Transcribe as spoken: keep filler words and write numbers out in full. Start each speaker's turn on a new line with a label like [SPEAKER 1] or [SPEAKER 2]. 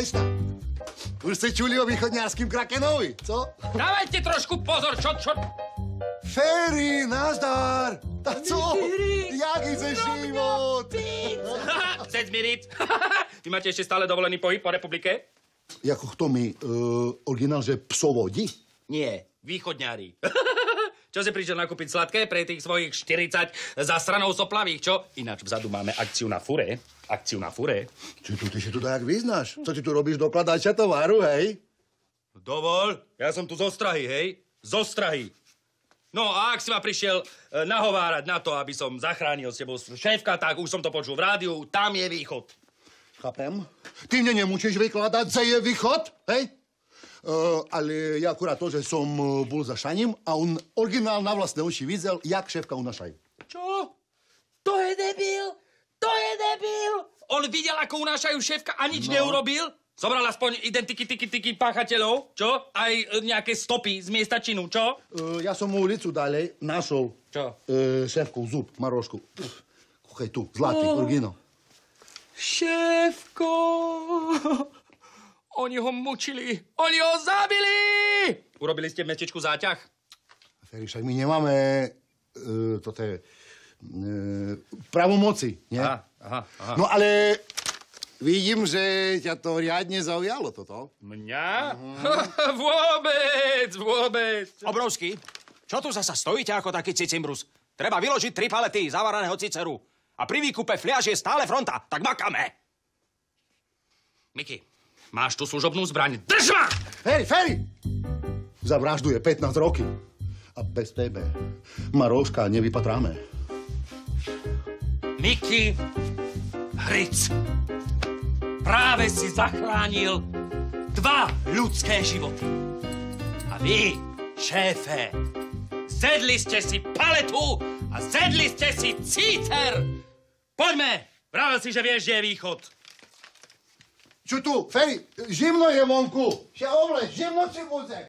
[SPEAKER 1] slečna. Už ste čuli o východňárským krakenovi, co?
[SPEAKER 2] Dávajte trošku pozor, čo, čo?
[SPEAKER 1] Ferry, nazdar! Tak co? Jak ide život?
[SPEAKER 2] Chceš zmiriť? Vy máte ešte stále dovolený pohyb po republike?
[SPEAKER 1] Jako kto mi, uh, originál, že psovodí?
[SPEAKER 2] Nie, východňári. Čo si prišiel nakúpiť sladké pre tých svojich štyridsať zasranov soplavých, čo? Ináč vzadu máme akciu na fure. Akciu na fure.
[SPEAKER 1] Či tu, ty si tu tak vyznáš? Co ty tu robíš dokladača tovaru, hej?
[SPEAKER 2] Dovol, ja som tu z Ostrahy, hej? Z Ostrahy. No a ak si ma prišiel e, nahovárať na to, aby som zachránil s tebou šéfka, tak už som to počul v rádiu, tam je východ.
[SPEAKER 1] Chápem. Ty mne nemôžeš vykladať, že je východ, hej? Uh, ale ja akurát to, že som uh, bol za šaním a on originál na vlastné oči videl, jak šéfka unašajú.
[SPEAKER 2] Čo? To je debil? To je debil? On videl, ako unášajú šéfka a nič no. neurobil? Zobral aspoň identiky, tyky, tyky páchateľov, čo? Aj e, nejaké stopy z miesta činu, čo?
[SPEAKER 1] Uh, ja som ulicu ďalej našol
[SPEAKER 2] čo?
[SPEAKER 1] Uh, šéfkov zub, Marošku. Kúchaj tu, zlatý, oh. originál.
[SPEAKER 2] Šéfko! Oni ho mučili! Oni ho zabili! Urobili ste v mestečku záťah?
[SPEAKER 1] Ferry, však my nemáme uh, toto je, uh, pravomoci, nie?
[SPEAKER 2] Aha, aha, aha.
[SPEAKER 1] No ale vidím, že ťa to riadne zaujalo toto.
[SPEAKER 2] Mňa? Uh-huh. Vôbec, vôbec.
[SPEAKER 3] Obrovský, čo tu zasa stojíte ako taký cicimbrus? Treba vyložiť tri palety zavaraného ciceru. A pri výkupe fliaž je stále fronta, tak makáme.
[SPEAKER 2] Miky. Máš tu služobnú zbraň. Drž ma!
[SPEAKER 1] Hej, Ferry! Za vraždu je pätnásť roky. A bez tebe Maroška nevypatráme.
[SPEAKER 2] Miky, Hric, práve si zachránil dva ľudské životy. A vy, šéfe, zedli ste si paletu a zedli ste si cícer. Poďme! Vravel si, že vieš, kde je východ.
[SPEAKER 1] Čo tu, Ferry, zimno je vonku. Še ovle, zimno si bude.